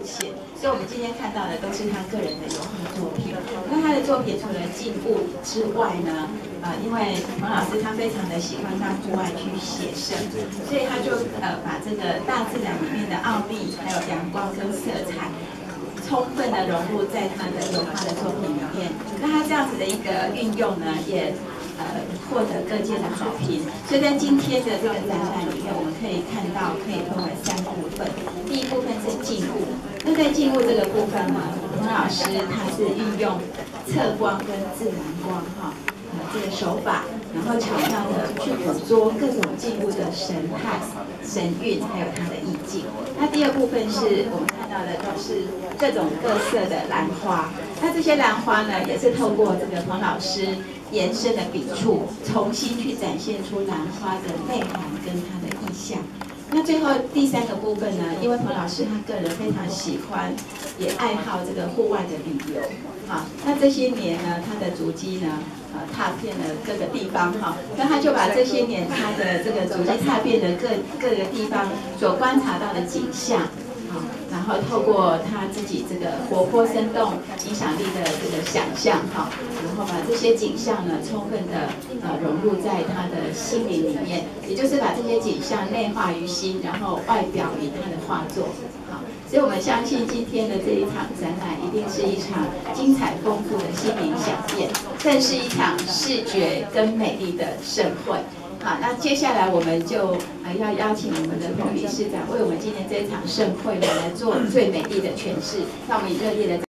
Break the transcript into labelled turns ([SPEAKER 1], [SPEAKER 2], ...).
[SPEAKER 1] 现。所以我们今天看到的都是他个人的油画作品。那他的作品除了静物之外呢，因为黄老师他非常的喜欢到户外去写生，所以他就把这个大自然里面的奥秘，还有阳光跟色彩。充分的融入在他的油画的作品里面，那他这样子的一个运用呢，也获得各界的好评。所以在今天的这个展览里面，我们可以看到可以分为3部分。第一部分是静物，那在静物这个部分呢，黄老师他是运用测光跟自然光这个手法，然后巧妙的去捕捉各种静物的神态、神韵，还有它的意境。那第二部分是我们看到的都是各种各色的兰花。那这些兰花呢，也是透过这个黄老师延伸的笔触，重新去展现出兰花的内涵跟它的意象。那最后第3个部分呢，因为黄老师他个人非常喜欢，也爱好这个户外的旅游，那这些年呢，他的足迹呢，踏遍了各个地方，那他就把这些年他的这个足迹踏遍的各个地方所观察到的景象，然后透过他自己这个活泼生动、影响力的这个想象，然后把这些景象呢，充分的融入在他的心灵里面，也就是把这些景象内化于心，然后外表于他的画作。所以我们相信今天的这一场展览一定是一场精彩丰富的心灵享宴，更是一场视觉跟美丽的盛会。好，那接下来我们就要邀请我们的彭理事长为我们今天这一场盛会呢来做最美丽的诠释。那我们以热烈的